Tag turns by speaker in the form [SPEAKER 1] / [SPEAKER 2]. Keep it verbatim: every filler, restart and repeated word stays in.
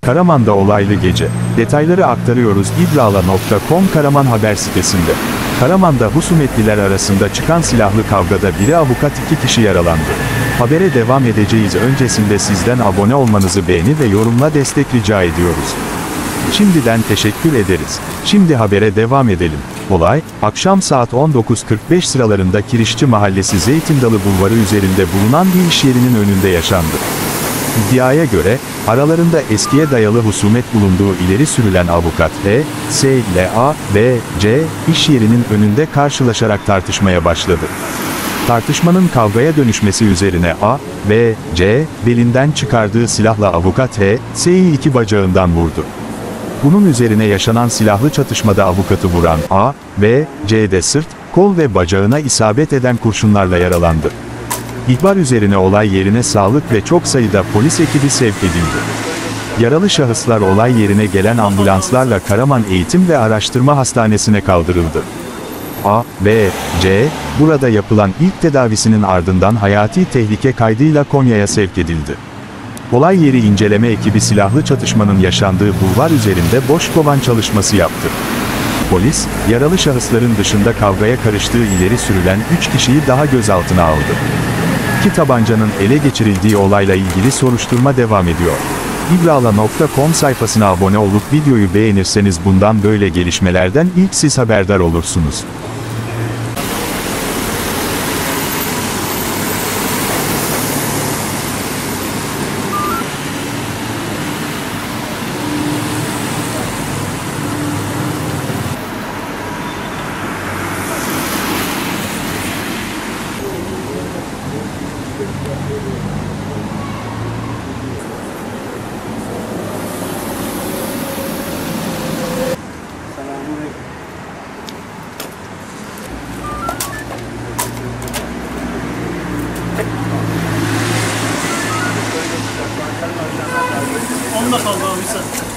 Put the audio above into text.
[SPEAKER 1] Karaman'da olaylı gece. Detayları aktarıyoruz idrala nokta com Karaman haber sitesinde. Karaman'da husumetliler arasında çıkan silahlı kavgada biri avukat iki kişi yaralandı. Habere devam edeceğiz, öncesinde sizden abone olmanızı, beğeni ve yorumla destek rica ediyoruz. Şimdiden teşekkür ederiz. Şimdi habere devam edelim. Olay, akşam saat on dokuz kırk beş sıralarında Kirişçi Mahallesi Zeytindalı Bulvarı üzerinde bulunan bir iş yerinin önünde yaşandı. İddiaya göre, aralarında eskiye dayalı husumet bulunduğu ileri sürülen avukat H, S ile A, B, C, iş yerinin önünde karşılaşarak tartışmaya başladı. Tartışmanın kavgaya dönüşmesi üzerine A, B, C, belinden çıkardığı silahla avukat H, S'yi iki bacağından vurdu. Bunun üzerine yaşanan silahlı çatışmada avukatı vuran A, B, C'de sırt, kol ve bacağına isabet eden kurşunlarla yaralandı. İhbar üzerine olay yerine sağlık ve çok sayıda polis ekibi sevk edildi. Yaralı şahıslar olay yerine gelen ambulanslarla Karaman Eğitim ve Araştırma Hastanesi'ne kaldırıldı. A, B, C, burada yapılan ilk tedavisinin ardından hayati tehlike kaydıyla Konya'ya sevk edildi. Olay yeri inceleme ekibi silahlı çatışmanın yaşandığı bulvar üzerinde boş kovan çalışması yaptı. Polis, yaralı şahısların dışında kavgaya karıştığı ileri sürülen üç kişiyi daha gözaltına aldı. İki tabancanın ele geçirildiği olayla ilgili soruşturma devam ediyor. idrala nokta com sayfasına abone olup videoyu beğenirseniz bundan böyle gelişmelerden ilk siz haberdar olursunuz.
[SPEAKER 2] Onda kaldı abi sen.